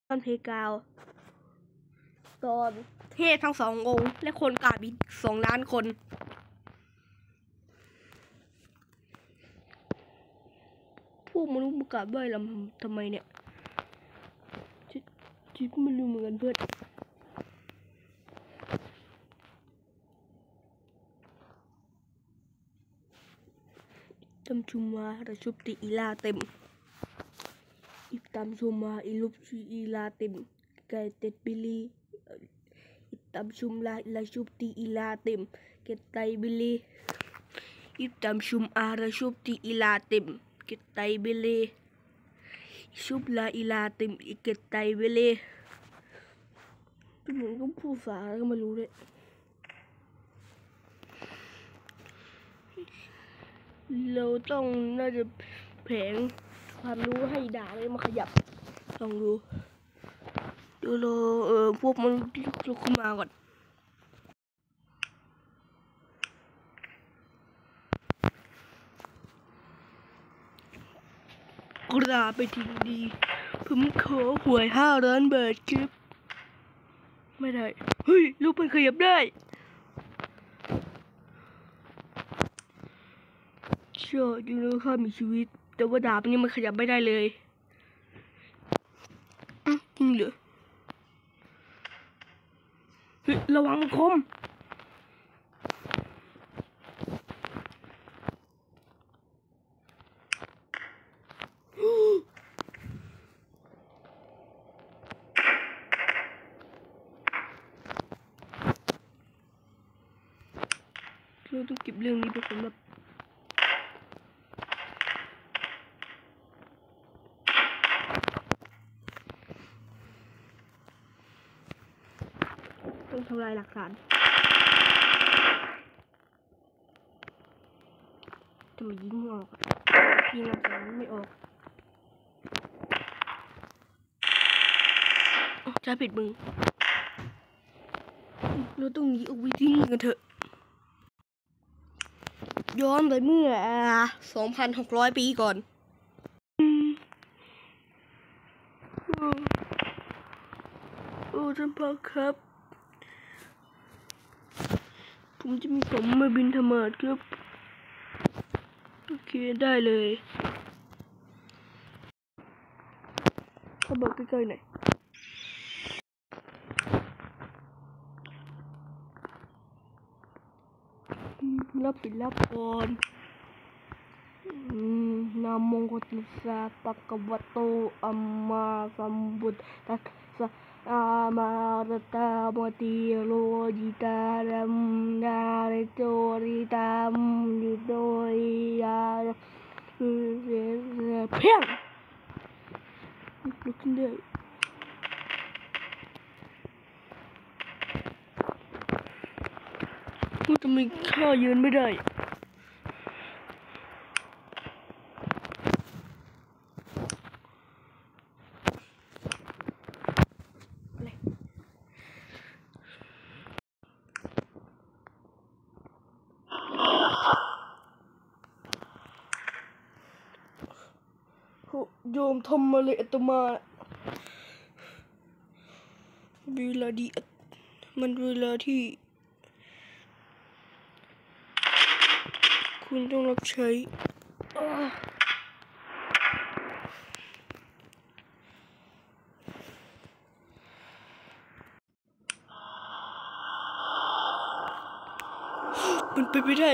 ตอนเพกาวตอนเทพทั้ง2 องค์และคนกราบอีก2 ล้านคนพวกมนุษย์มากราบไหว้เราทำไมเนี่ยจิ๊บไม่รู้เหมือนกันเพื่อนตำชุมาระชุบติอีลาเต็มอิตามชุมาอิลุบชีอีลาเต็มไก่เต็ดบิลีอิตามชุมลาระชุบติอีลาเต็มเกตไตบิลีอิตามชุมอาระชุบติอีลาเต็มเกตไตบิลีชุบลาอีลาเต็มอีเกตไตบิลีเหมือนก็พูดภาษาก็ไม่รู้เลยเราต้องน่าจะแผงความรู้ให้ด่าเลยมาขยับลองดูเราพวกมันลุกขึ้นมาก่อนกราบไปทีดีผมขอหวย5 ล้านบาทครับไม่ได้เฮ้ยลูกมันขยับได้ชอบจริงเลยข้ามีชีวิตแต่ว่าดาบนี้มันขยับไม่ได้เลยจริงเหรอเฮ้ยระวังมันคมเราต้องเก็บเรื่องนี้ไปสำหรับต้องทำลายหลักฐานทำไมยิงไม่ออกยิงหลักฐานไม่ออกจะผิดมึงเราต้องหนีออกไปที่นี่กันเถอะย้อนไปเมื่อ 2,600 ปีก่อนท่านพ่อครับผมจะมีผมมาบินธมาศครับโอเคได้เลยเขาบอกใกล้ๆหน่อยรับปิดรับก่อนนามงคลสาปะกวะโตอัมมาสัมบุตตัสสะอามาตตามติโลจิตารัมนาเรโจริตามดิโดยาเพียงลุกขึ้นได้ทำไมข้ายืนไม่ได้โยมทำมาเลยอาตมาเวลาดีมันเวลาที่คุณต้องรับใช้มันไปไม่ได้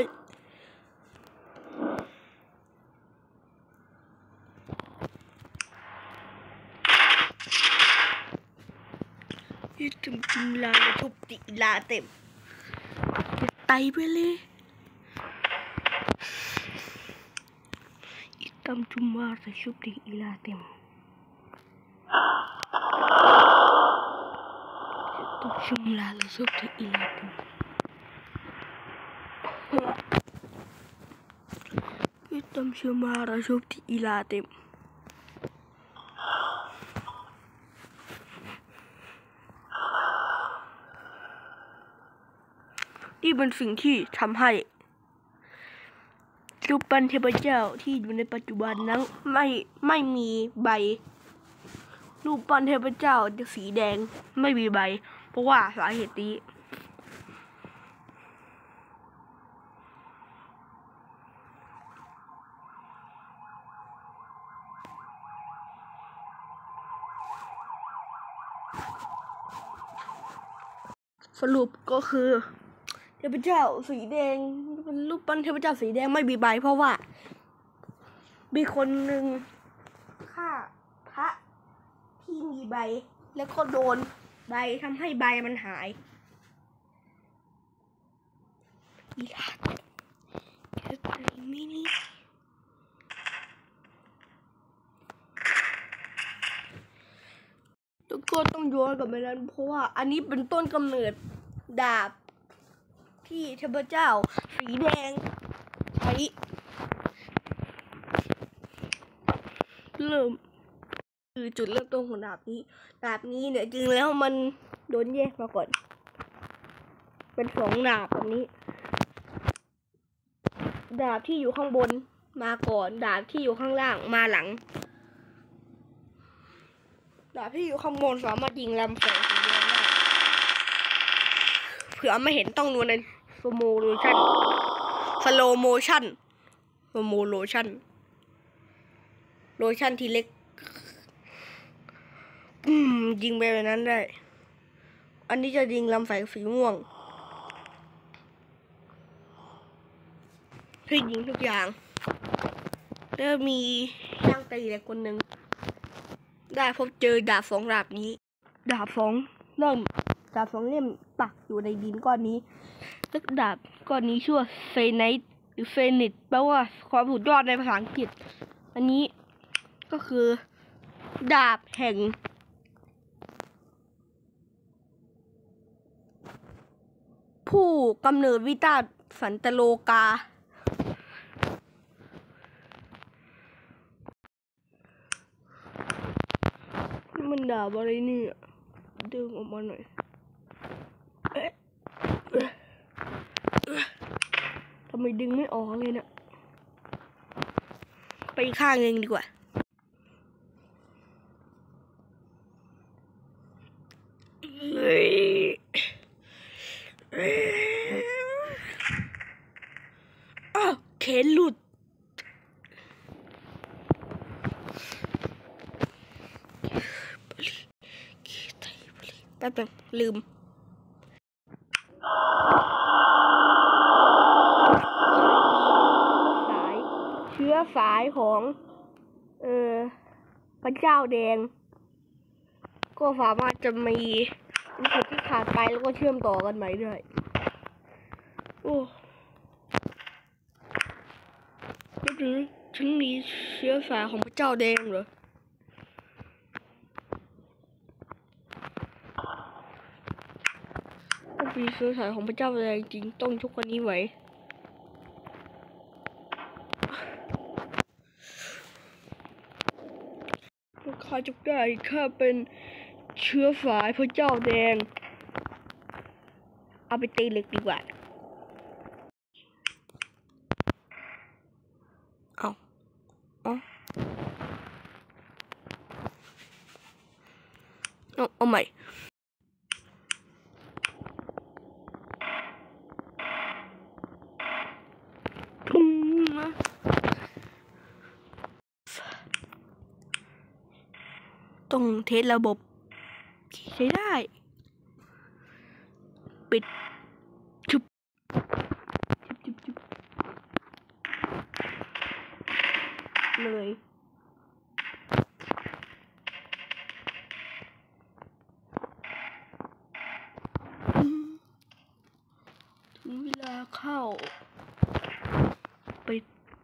จุ่มลาทุบติลาเต็มไตไปเลยตำจุมมาใส่ชุบติลาเต็มตำจุมลาใส่ชุบติลาเต็มตำจุมมาใส่ชุบติลาเต็มนี่เป็นสิ่งที่ทำให้รูปปั้นเทพเจ้าที่อยู่ในปัจจุบันนั้นไม่มีใบรูปปั้นเทพเจ้าสีแดงไม่มีใบเพราะว่าสาเหตุนี้สรุปก็คือเทพเจ้าสีแดงเป็นรูปปั้นเทพเจ้าสีแดงไม่มีใบเพราะว่ามีคนหนึ่งฆ่าพระที่มีใบแล้วก็โดนใบทำให้ใบมันหายอีลาแค่ตัวมินิแล้วก็ต้องย้อนกลับไปนั้นเพราะว่าอันนี้เป็นต้นกำเนิดดาบที่เทพเจ้าสีแดงใช้คือจุดเริ่มต้นของดาบนี้เนี่ยจริงแล้วมันโดนแยกมาก่อนเป็นสองดาบแบบนี้ดาบที่อยู่ข้างบนมาก่อนดาบที่อยู่ข้างล่างมาหลังดาบที่อยู่ข้างบนสามารถยิงลำแสงสีแดงได้เผื่อไม่เห็นต้องดูในสโลโมชั่นที่เล็กยิงไปแบบนั้นได้อันนี้จะยิงลำแสงสีม่วงคือยิงทุกอย่างแล้วมีช่างตีเหล็กคนหนึ่งได้พบเจอดาบสองดาบนี้ดาบสองเล่มปักอยู่ในดินก้อนนี้แล้วดาบก้อนนี้ชื่อว่าเฟไนท์หรือเฟนิตแปลว่าความสุดยอดในภาษาอังกฤษอันนี้ก็คือดาบแห่งผู้กำเนิดวิตาสันตโลกานี่มันดาบอะไรนี่ดึงออกมาหน่อยทำไมดึงไม่ออกเลยเนี่ยไปข้างเองดีกว่าเข็นหลุดแป๊บนึงลืมเชื้อสายของพระเจ้าแดงก็สามารถจะมีจุดที่ขาดไปแล้วก็เชื่อมต่อกันใหม่ได้โอ้ไม่รู้ฉันมีเชื้อสายของพระเจ้าแดงเหรอถ้ามีเชื้อสายของพระเจ้าแดงจริงต้องชกคนนี้ไว้ข้าจะได้ข้าเป็นเชื้อสายพระเจ้าแดงเอาไปตีเหล็กดีกว่าเอาใหม่ต้องเทสระบบใช้ได้ปิดชุบเลยถึงเวลาเข้าไป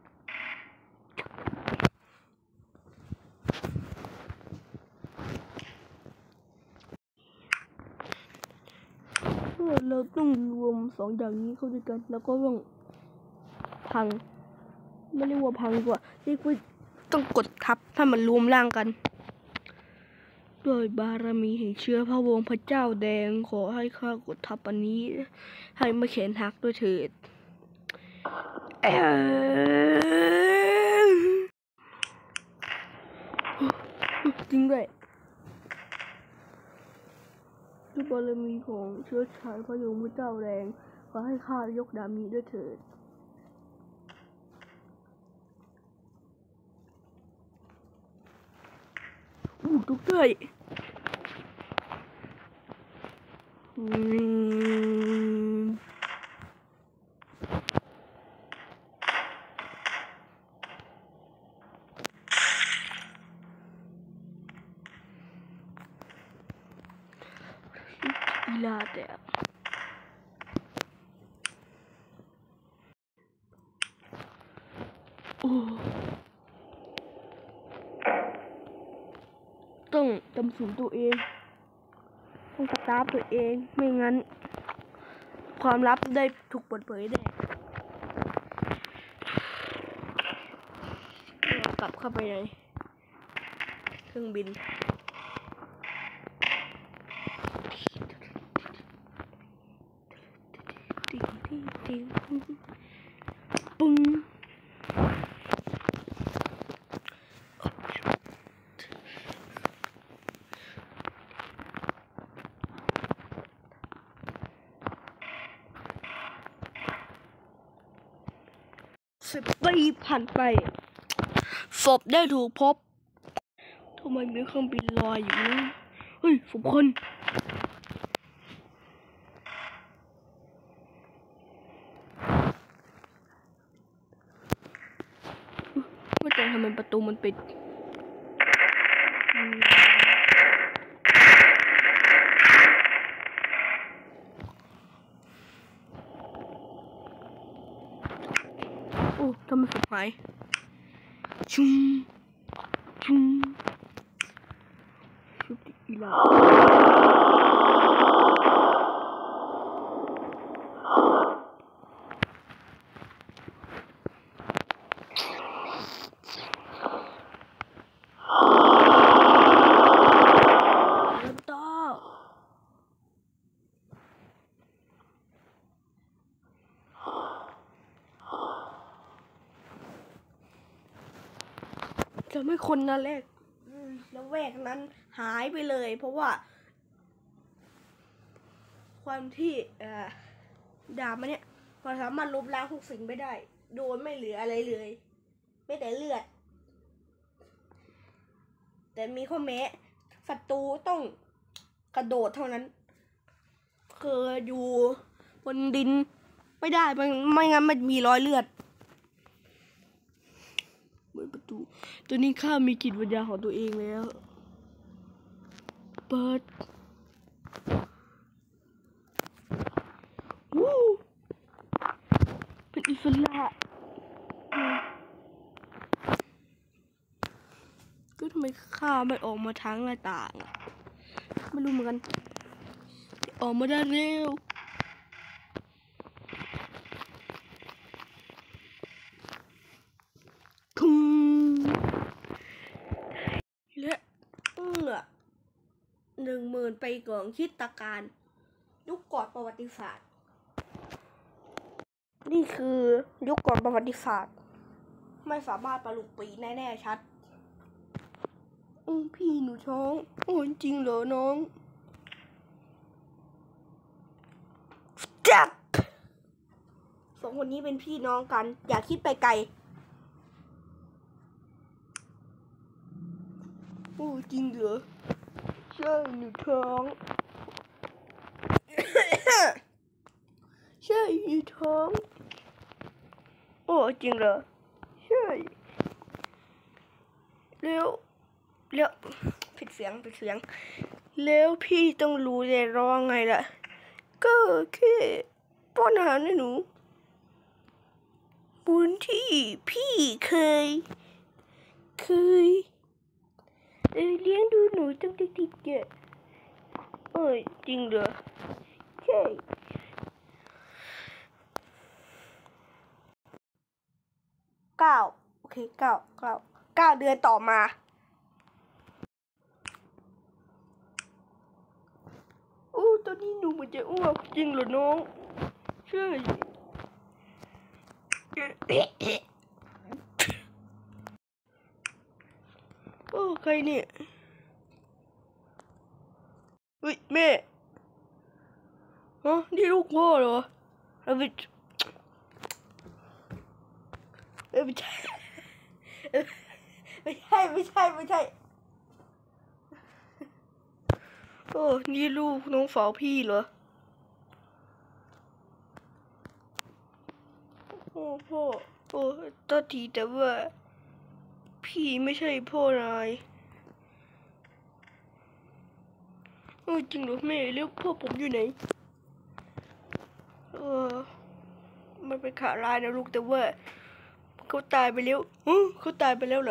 เราต้องรวมสองอย่างนี้เข้าด้วยกันแล้วก็ต้องพังไม่เรียกว่าพังกว่าเรียกว่าต้องกดทับให้มันรวมร่างกันด้วยบารมีแห่งเชื้อพระวงศ์พระเจ้าแดงขอให้ข้ากดทับอันนี้ให้ไม่แขนหักด้วยเถิดจริงด้วยด้วยบารมีของเชื้อชาติพระยงพระเจ้าแรงขอให้ข้ายกดาบนี้ด้วยเถิดทุกท่านอีลาแต่ต้องจำสูนตัวเองต้องสตาร์ฟตัวเองไม่งั้นความลับได้ถูกเปิดเผยแน่กลับเข้าไปในเครื่องบินปึ้ง10 ปีผ่านไปศพได้ถูกพบทำไมมีเครื่องบินลอยอยู่นะเฮ้ยศพคนไม่แต่ทำไมประตูมันปิดโอ้ทำไมศพหายชุ่มชุดอีลาจะไม่คนนั้นแรกแล้วแวกนั้นหายไปเลยเพราะว่าความที่ดาบมันเนี่ยมันสามารถลบล้างทุกสิ่งไปได้โดยไม่เหลืออะไรเลยไม่แต่เลือดแต่มีข้อแม้ศัตรูต้องกระโดดเท่านั้นคืออยู่บนดินไม่ได้ไม่งั้นมันมีรอยเลือดเหมือนประตูตัวนี้ข้ามีจิตวิญญาณของตัวเองแล้วเปิดเป็นอิสระก็ทำไมข้าไม่ออกมาทางหน้าต่างอ่ะไม่รู้เหมือนกันออกมาได้เร็วและ10,000 ปีก่อนคริสตกาลยุคก่อนประวัติศาสตร์นี่คือยุคก่อนประวัติศาสตร์ไม่สามารถประลุกปีแน่ๆชัดพี่หนูท้องโอ้จริงเหรอน้องจัก2 คนนี้เป็นพี่น้องกันอย่าคิดไปไกลโอ้จริงเหรอใช่หนูท้องใช่หนูท้องโอ้จริงเหรอใช่แล้วผิดเสียงแล้วพี่ต้องรู้เลยร้องไงล่ะก็แค่ป้อนอาหารให้หนูบุญที่พี่เคยเลี้ยงดูหนูตั้งแต่เด็กจริงเหรอใช่9 โอเค9 เดือนต่อมาตอนนี้หนูเหมือนจะอ้วกจริงเหรอน้องใช่ใครเนี่ยเฮ้ยแม่อ๋อนี่ลูกพ่อเหรอไม่ไม่ใช่ไม่ใช่โอ้นี่ลูกน้องสาวพี่เหรอโอ้พ่อโอ้ตอนทีแต่ว่าพี่ไม่ใช่พ่อนายจริงเหรอแม่แล้วพ่อผมอยู่ไหนมันเป็นข่าวร้ายนะลูกแต่ว่าเขาตายไปแล้วเขาตายไปแล้วเหรอ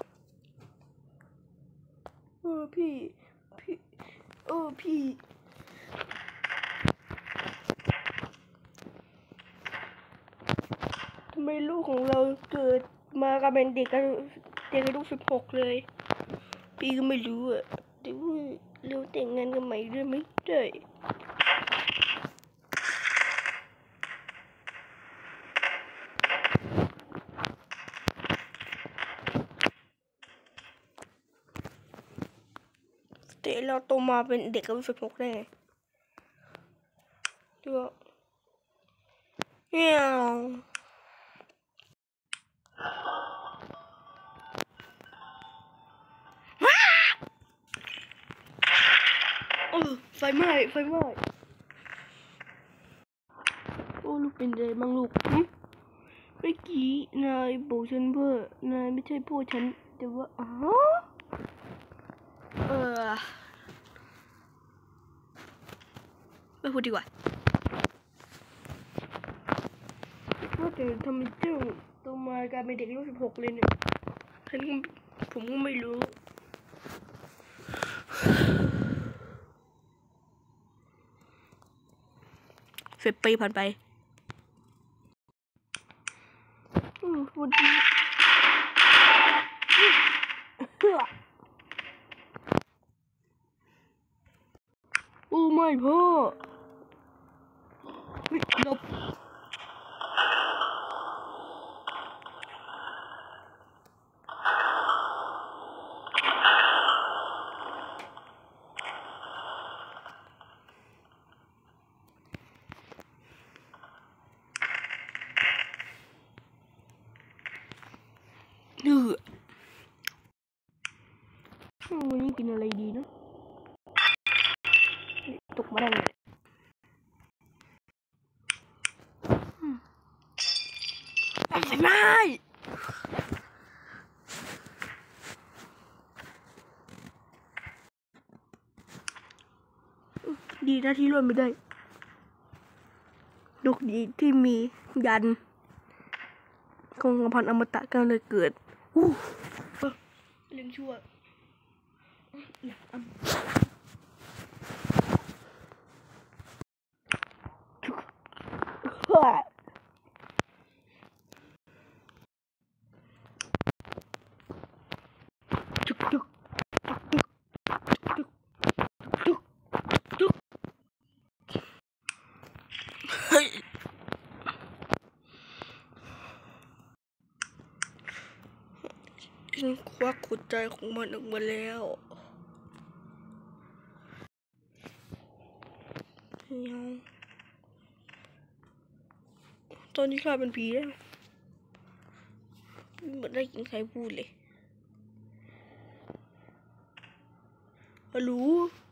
พี่ทำไมลูกของเราเกิดมากับเป็นเด็กอายุ16เลยพี่ก็ไม่รู้อ่ะแต่ว่าเราแต่งงานกันใหม่ด้วยไหมได้แต่เราโตมาเป็นเด็กอายุ16ได้ไงตัวเหี้ยไฟไหม้โอ้ลูกเป็นไรบ้างลูกเมื่อกี้นายบอกฉันว่านายไม่ใช่พ่อฉันแต่ว่าไม่พูดดีกว่าว่าแต่ทำไมเจ้าโตมากลายเป็นเด็กอายุ16เลยเนี่ยผมก็ไม่รู้10 ปีผ่านไปพูดดีโอ้ไม่พ่อหลบวันนี้กินอะไรดีนะตกมาได้เลยไม่ดีนะที่รอดไม่ได้โชคดีที่มียันคงกระพันอมตะก็เลยเกิดเรื่องชั่วฉันควักหัวใจของมันออกมาแล้วตอนนี้ข้าเป็นผีแล้วไม่ได้ยินใครพูดเลยฮัลโหล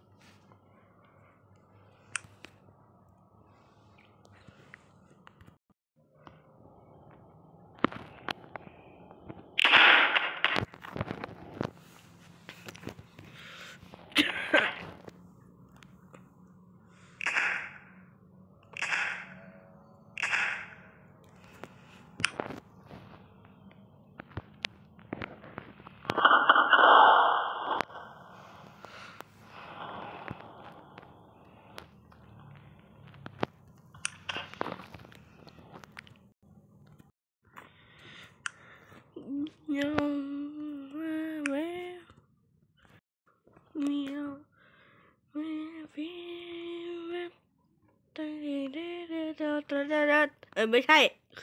ไม่ใช่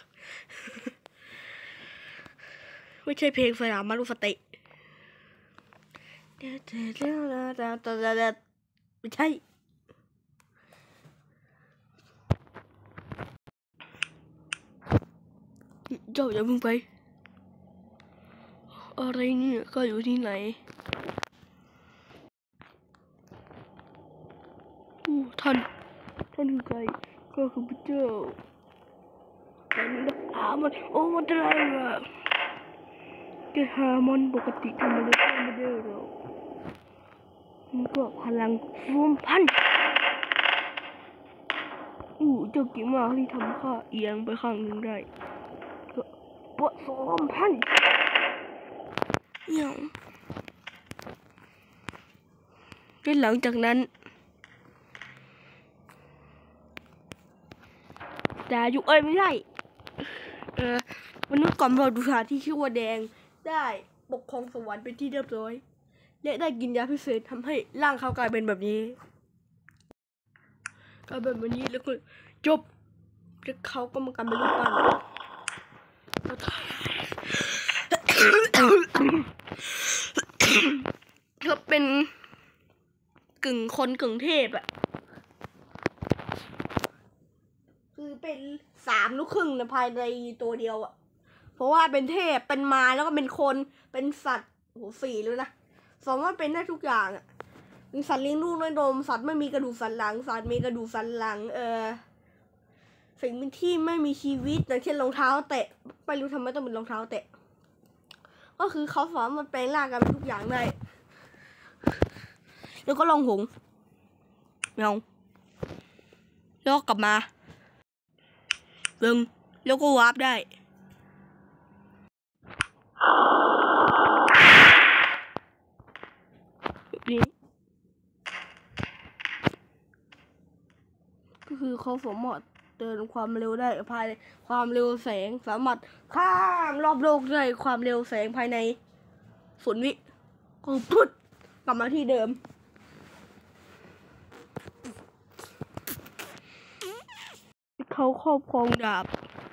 เพลงสนามมารุสติไม่ใช่เจ้าอย่าเพิ่งไปอะไรเนี่ยก็อยู่ที่ไหนท่านคือใครก็คือพระเจ้าแต่นี่นะมันมันอะไรอ่ะแกหามันปกติทำอะไรก็ไม่ได้หรอกมันก็พลังรวมพันเจ้าเก่งมากที่ทำข้าเอียงไปข้างหนึ่งได้ก็ปะสมพันอย่างแล้วหลังจากนั้นดายุไม่ใช่มนุษย์ก่อนเราดูชาที่ชื่อว่าแดงได้ปกครองสวรรค์เป็นที่เรียบร้อยและได้กินยาพิเศษทำให้ร่างเขากลายเป็นแบบนี้แล้วก็จบแล้วเขาก็มากลายเป็นรูปปั้นเขาเป็นกึ่งคนกึ่งเทพอะคือเป็น3 ลูกครึ่งภายในตัวเดียวอะเพราะว่าเป็นเทพเป็นมารแล้วก็เป็นคนเป็นสัตว์4เลยนะสามารถเป็นได้ทุกอย่างอะเป็นสัตว์เลี้ยงลูกด้วยนมสัตว์ไม่มีกระดูกสันหลังสัตว์มีกระดูกสันหลังสิ่งที่ไม่มีชีวิตอย่างเช่นรองเท้าแตะไม่รู้ทำไมต้องเป็นรองเท้าแตะก็คือเขาสามารถแปลงร่างกันเป็นทุกอย่างได้แล้วก็ลองหงเงาแล้วกลับมาแล้วก็วาร์ปได้แบบนี้ก็คือเขาสามารถเดินความเร็วได้ภายในความเร็วแสงสามารถข้ามรอบโลกได้ความเร็วแสงภายใน0 วิก็ปุ๊บกลับมาที่เดิมเขาครอบครองดาบ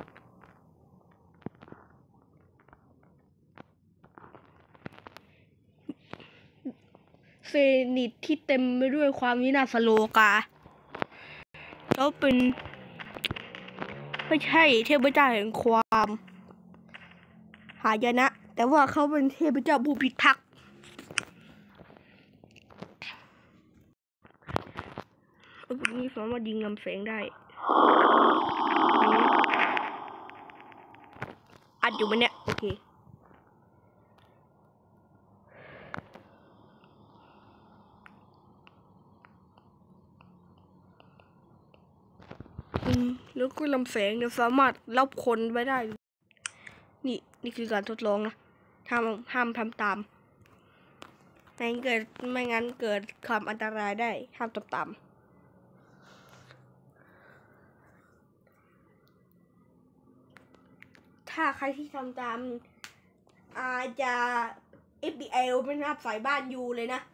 เซนิตที่เต็มไปด้วยความวินาศโลกาแล้วเป็นไม่ใช่เทพเจ้าแห่งความหายนะแต่ว่าเขาเป็นเทพเจ้าผู้พิทักษ์แบบนี้สามารถยิงลำแสงได้อัดอยู่มันเนี่ยโอเคแล้วก็ลำแสงเนี่ยสามารถรับคนไว้ได้นี่คือการทดลองนะห้ามทำตามไม่งั้นเกิดความอันตรายได้ห้ามทำตามถ้าใครที่ทำตามอาจจะ FBL ไม่นับสายบ้านยูเลยนะ